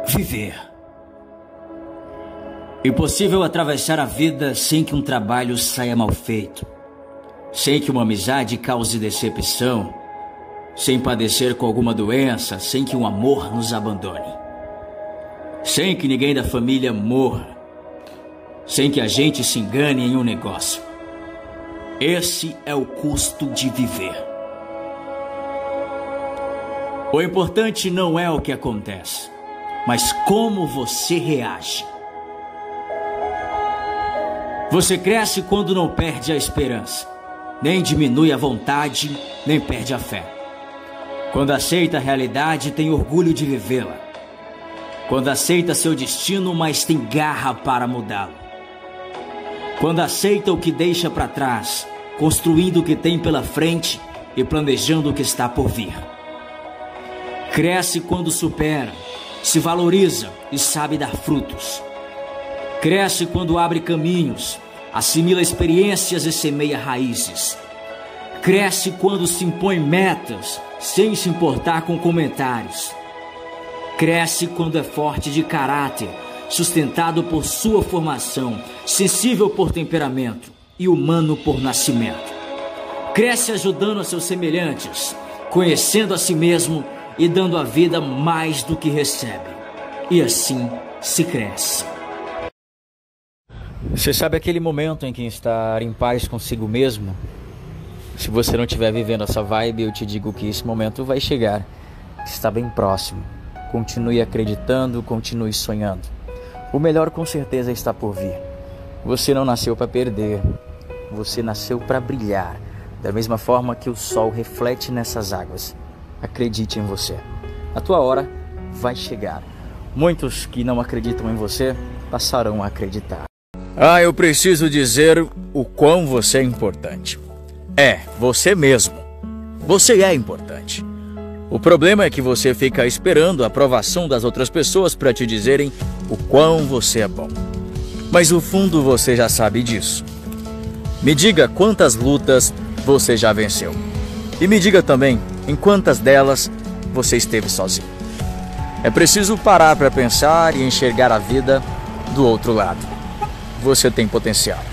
Viver. Impossível atravessar a vida sem que um trabalho saia mal feito, sem que uma amizade cause decepção, sem padecer com alguma doença, sem que um amor nos abandone, sem que ninguém da família morra, sem que a gente se engane em um negócio. Esse é o custo de viver. O importante não é o que acontece, mas como você reage. Você cresce quando não perde a esperança, nem diminui a vontade, nem perde a fé. Quando aceita a realidade, tem orgulho de vivê-la. Quando aceita seu destino, mas tem garra para mudá-lo. Quando aceita o que deixa para trás, construindo o que tem pela frente e planejando o que está por vir. Cresce quando supera, se valoriza e sabe dar frutos. Cresce quando abre caminhos, assimila experiências e semeia raízes. Cresce quando se impõe metas, sem se importar com comentários. Cresce quando é forte de caráter, sustentado por sua formação, sensível por temperamento e humano por nascimento. Cresce ajudando a seus semelhantes, conhecendo a si mesmo e dando à vida mais do que recebe. E assim se cresce. Você sabe aquele momento em que estar em paz consigo mesmo? Se você não estiver vivendo essa vibe, eu te digo que esse momento vai chegar. Está bem próximo. Continue acreditando, continue sonhando. O melhor com certeza está por vir. Você não nasceu para perder. Você nasceu para brilhar. Da mesma forma que o sol reflete nessas águas. Acredite em você. A tua hora vai chegar. Muitos que não acreditam em você passarão a acreditar. Eu preciso dizer o quão você é importante. Você mesmo. Você é importante. O problema é que você fica esperando a aprovação das outras pessoas para te dizerem o quão você é bom. Mas no fundo você já sabe disso. Me diga quantas lutas você já venceu. E me diga também em quantas delas você esteve sozinho. É preciso parar para pensar e enxergar a vida do outro lado. Você tem potencial.